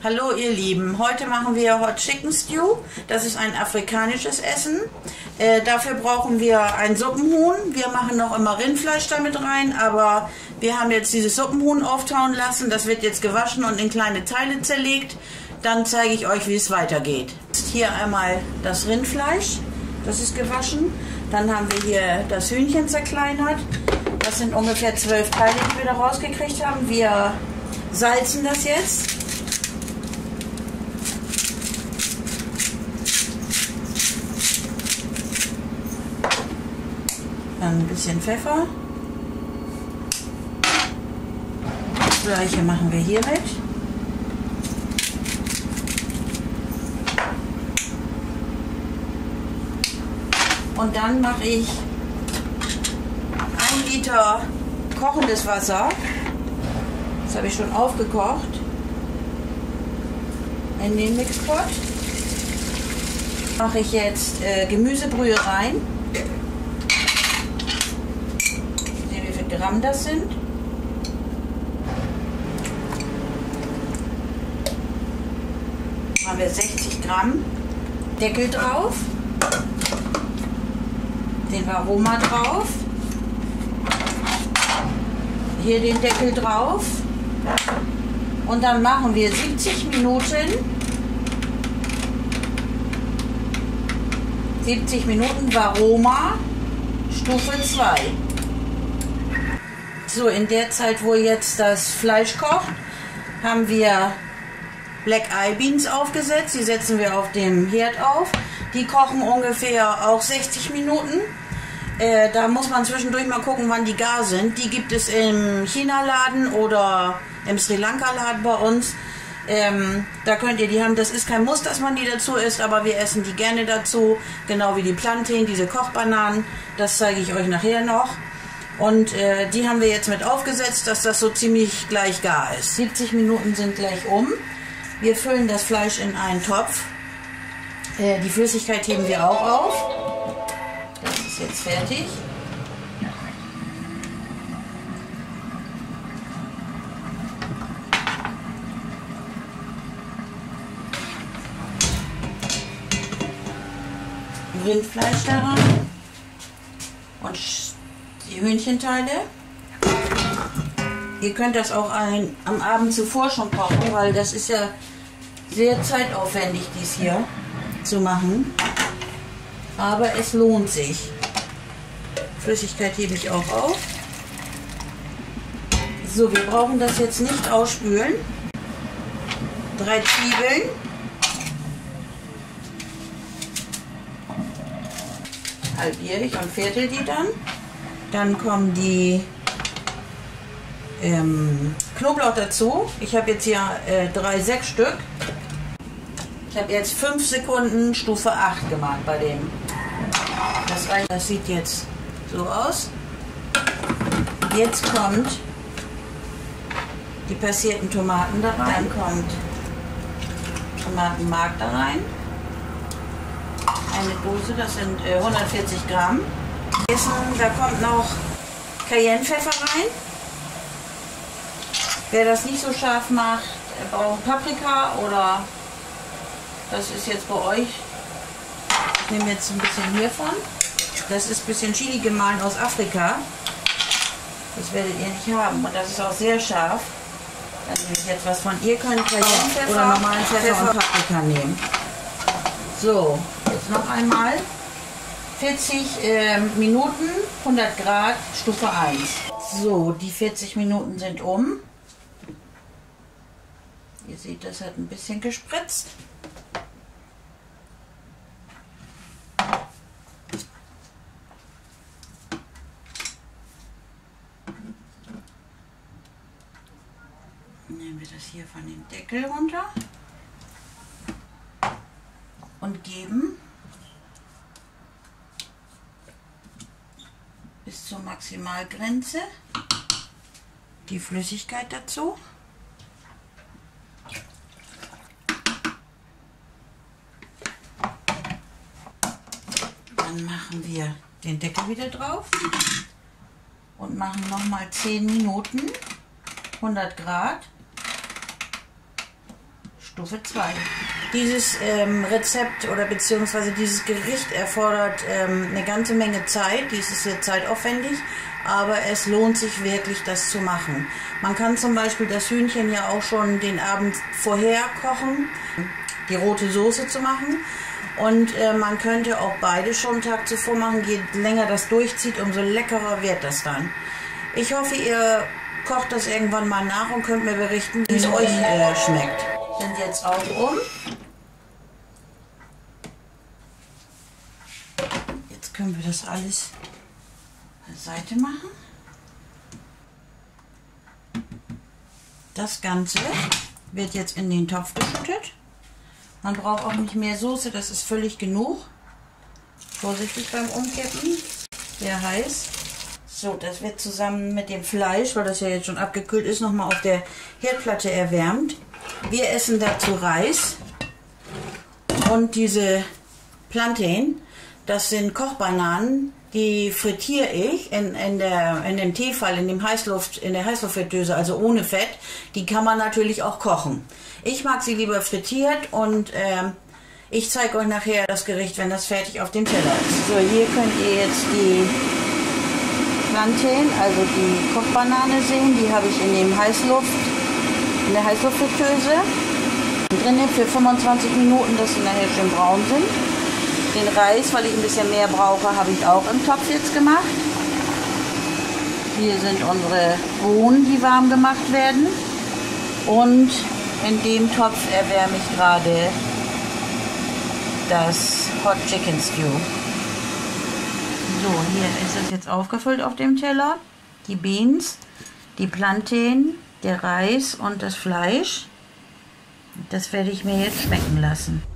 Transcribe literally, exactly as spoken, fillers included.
Hallo ihr Lieben, heute machen wir Hot Chicken Stew. Das ist ein afrikanisches Essen. Äh, dafür brauchen wir ein Suppenhuhn. Wir machen noch immer Rindfleisch damit rein, aber wir haben jetzt dieses Suppenhuhn auftauen lassen. Das wird jetzt gewaschen und in kleine Teile zerlegt. Dann zeige ich euch, wie es weitergeht. Hier einmal das Rindfleisch, das ist gewaschen. Dann haben wir hier das Hühnchen zerkleinert. Das sind ungefähr zwölf Teile, die wir da rausgekriegt haben. Wir salzen das jetzt. Dann ein bisschen Pfeffer. Das gleiche machen wir hiermit. Und dann mache ich ein Liter kochendes Wasser. Das habe ich schon aufgekocht. In den Mixpot mache ich jetzt äh, Gemüsebrühe rein. Sehen, wie viel Gramm das sind. Haben wir sechzig Gramm. Deckel drauf. Den Aroma drauf. Hier den Deckel drauf. Und dann machen wir siebzig Minuten. siebzig Minuten Varoma, Stufe zwei. So, in der Zeit, wo jetzt das Fleisch kocht, haben wir Black Eye Beans aufgesetzt. Die setzen wir auf dem Herd auf. Die kochen ungefähr auch sechzig Minuten. Äh, da muss man zwischendurch mal gucken, wann die gar sind. Die gibt es im China-Laden oder im Sri Lanka-Laden bei uns. Ähm, da könnt ihr die haben. Das ist kein Muss, dass man die dazu isst, aber wir essen die gerne dazu. Genau wie die Plantain, diese Kochbananen. Das zeige ich euch nachher noch. Und äh, die haben wir jetzt mit aufgesetzt, dass das so ziemlich gleich gar ist. siebzig Minuten sind gleich um. Wir füllen das Fleisch in einen Topf. Äh, die Flüssigkeit heben wir auch auf. Das ist jetzt fertig. Rindfleisch da rein und die Hühnchenteile. Ihr könnt das auch ein, am Abend zuvor schon kochen, weil das ist ja sehr zeitaufwendig, dies hier zu machen. Aber es lohnt sich. Flüssigkeit hebe ich auch auf. So, wir brauchen das jetzt nicht ausspülen. Drei Zwiebeln. Halbiere ich und viertel die dann. Dann kommen die ähm, Knoblauch dazu. Ich habe jetzt hier äh, drei, sechs Stück. Ich habe jetzt fünf Sekunden Stufe acht gemacht bei dem. Das, das sieht jetzt so aus. Jetzt kommt die passierten Tomaten da rein. Dann kommt Tomatenmark da rein. Eine Dose, das sind äh, hundertvierzig Gramm. Da kommt noch Cayennepfeffer rein. Wer das nicht so scharf macht, braucht Paprika oder das ist jetzt bei euch. Ich nehme jetzt ein bisschen hiervon. Das ist ein bisschen Chili gemahlen aus Afrika. Das werdet ihr nicht haben und das ist auch sehr scharf. Dann nehme ich jetzt was von. Ihr könnt Cayennepfeffer oder normalen Pfeffer, Pfeffer und Paprika nehmen. So, jetzt noch einmal. vierzig äh, Minuten, hundert Grad, Stufe eins. So, die vierzig Minuten sind um. Ihr seht, das hat ein bisschen gespritzt. Nehmen wir das hier von dem Deckel runter und geben bis zur Maximalgrenze die Flüssigkeit dazu. Dann machen wir den Deckel wieder drauf und machen noch mal zehn Minuten, hundert Grad, Stufe zwei. Dieses ähm, Rezept oder beziehungsweise dieses Gericht erfordert ähm, eine ganze Menge Zeit. Dies ist sehr zeitaufwendig, aber es lohnt sich wirklich, das zu machen. Man kann zum Beispiel das Hühnchen ja auch schon den Abend vorher kochen, die rote Soße zu machen. Und äh, man könnte auch beide schon einen Tag zuvor machen. Je länger das durchzieht, umso leckerer wird das dann. Ich hoffe, ihr kocht das irgendwann mal nach und könnt mir berichten, wie es euch äh, schmeckt. Sind jetzt auch um. Jetzt können wir das alles beiseite machen. Das Ganze wird jetzt in den Topf geschüttet. Man braucht auch nicht mehr Soße, das ist völlig genug. Vorsichtig beim Umkippen, sehr heiß. So, das wird zusammen mit dem Fleisch, weil das ja jetzt schon abgekühlt ist, nochmal auf der Herdplatte erwärmt. Wir essen dazu Reis und diese Plantain. Das sind Kochbananen, die frittiere ich in, in, der, in dem Teefall, in, dem Heißluft, in der Heißluftfritteuse, also ohne Fett. Die kann man natürlich auch kochen. Ich mag sie lieber frittiert und äh, ich zeige euch nachher das Gericht, wenn das fertig auf dem Teller ist. So, hier könnt ihr jetzt die Plantain, also die Kochbanane sehen. Die habe ich in dem Heißluft, in der Heißluftfritteuse drin für fünfundzwanzig Minuten, dass sie nachher schön braun sind. Den Reis, weil ich ein bisschen mehr brauche, habe ich auch im Topf jetzt gemacht. Hier sind unsere Bohnen, die warm gemacht werden. Und in dem Topf erwärme ich gerade das Hot Chicken Stew. So, hier ist es jetzt aufgefüllt auf dem Teller. Die Beans, die Plantain, der Reis und das Fleisch. Das werde ich mir jetzt schmecken lassen.